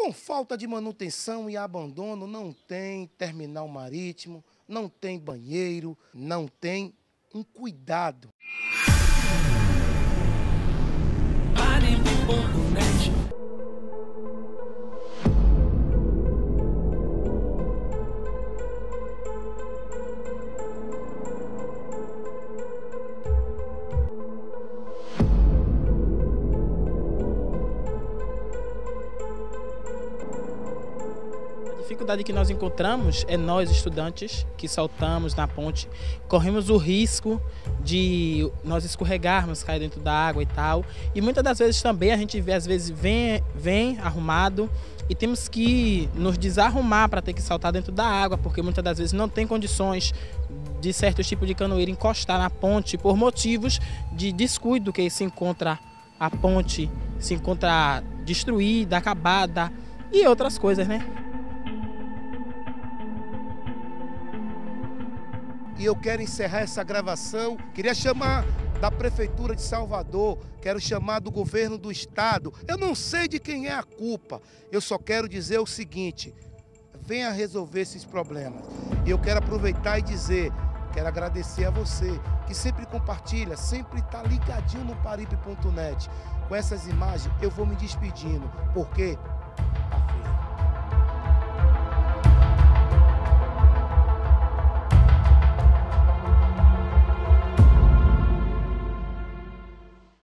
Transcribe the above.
Com falta de manutenção e abandono, não tem terminal marítimo, não tem banheiro, não tem um cuidado. A dificuldade que nós encontramos é nós, estudantes, que saltamos na ponte, corremos o risco de nós escorregarmos, cair dentro da água e tal. E muitas das vezes também a gente vê, às vezes vem arrumado e temos que nos desarrumar para ter que saltar dentro da água, porque muitas das vezes não tem condições de certos tipos de canoeiro encostar na ponte por motivos de descuido, que se encontra a ponte, se encontra destruída, acabada e outras coisas, né? E eu quero encerrar essa gravação, queria chamar da Prefeitura de Salvador, quero chamar do governo do estado, eu não sei de quem é a culpa, eu só quero dizer o seguinte, venha resolver esses problemas. E eu quero aproveitar e dizer, quero agradecer a você, que sempre compartilha, sempre está ligadinho no Paripe.net. Com essas imagens eu vou me despedindo, porque